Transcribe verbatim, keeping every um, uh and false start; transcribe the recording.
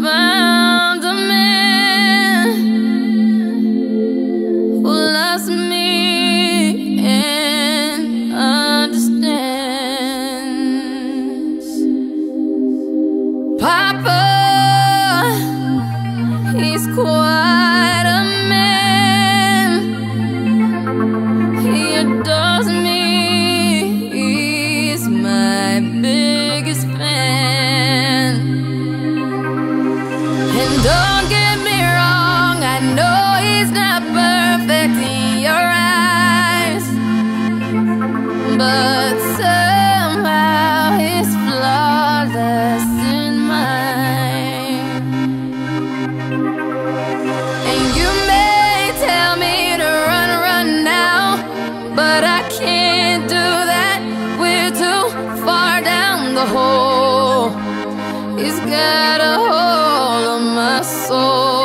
found a man who loves me and understands. Papa, he's quite a man. He adores me. He's my biggest fan. And don't get me wrong, I know he's not perfect in your eyes, but somehow he's flawless in mine. And you may tell me to run, run now, but I can't do that. We're too far down the hole. He's got a hold on my soul.